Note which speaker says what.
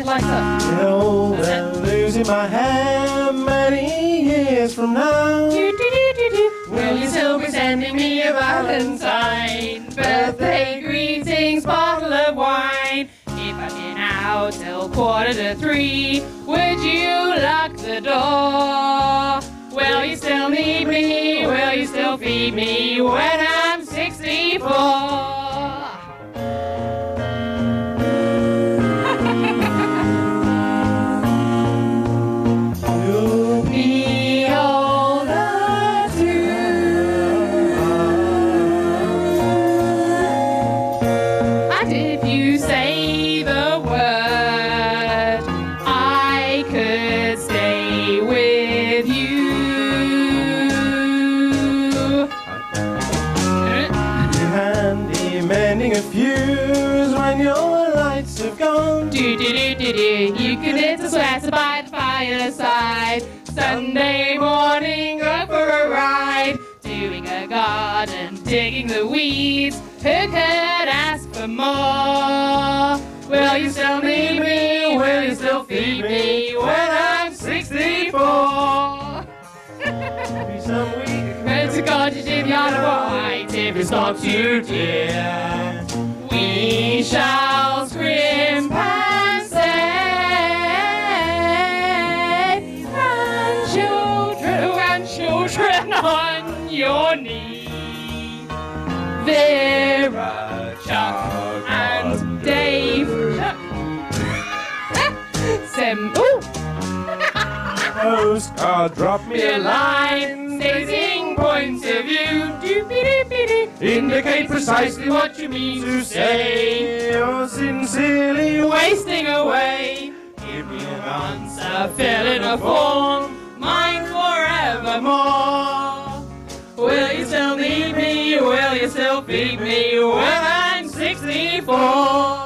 Speaker 1: like that.
Speaker 2: Well, I'm losing my hair many years from now.
Speaker 1: Will you still be sending me a Valentine? Birthday greetings, bottle of wine. If I've been out till 2:45, would you lock the door? Will you still need me? Will you still feed me when I'm 64?
Speaker 2: You'll
Speaker 1: Be older too. And if you say the word, I could stay with you.
Speaker 2: handy mending a fuse when your lights have gone.
Speaker 1: You can hit a sweater by the fireside. Sunday morning, go for a ride. Doing a garden, digging the weeds. Who could ask for more? Will you still need me? Will you still feed me when I'm 64?
Speaker 2: Be some week.
Speaker 1: It's a cottage in the Isle of Wight. If it's not too dear, we shall scrimp and say, grandchildren on your knee. Vera, Chuck, and Dave. Ooh.
Speaker 2: Postcard, drop me
Speaker 1: A
Speaker 2: a
Speaker 1: line stating points of view. Indicate precisely what you mean to say.
Speaker 2: You're sincerely
Speaker 1: Wasting away. Give me an answer, fill in a form. Mine forevermore. Will you still need me? Will you still feed me when I'm 64?